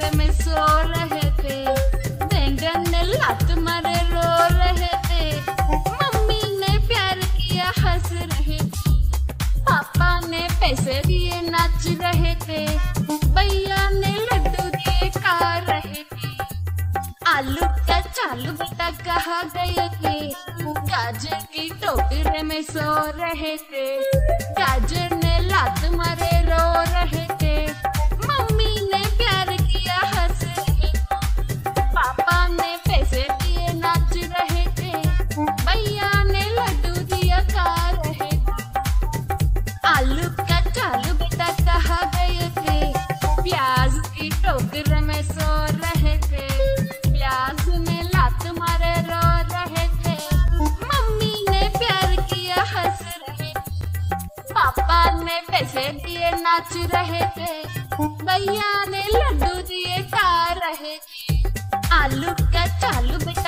टोकरे में सो रहे थे। बैंगन ने लात मारे रो रहे थे। मम्मी ने प्यार किया हंस रहे थे। पापा ने पैसे दिए नाच रहे थे। भैया ने लड्डू दिए खा रहे थे। आलू का चालू बेटा कहाँ गए थे। गाजर की टोकरे में सो रहे थे। गाजर ने लात मारे रो रहे थे। मम्मी ने प्यार किया हंस रहे थे। पापा ने पैसे दिए नाच रहे थे। भैया ने लड्डू दिया खा रहे थे। आलू का चालू बेटा कहाँ गए थे। प्याज की टोकरे में सो रहे थे। प्याज ने लात मारे रो रहे थे। मम्मी ने प्यार किया हंस रहे थे। पापा ने पैसे दिए नाच रहे थे। भैया ने लड्डू दिए खा रहे थे। आलू का चालू बेटा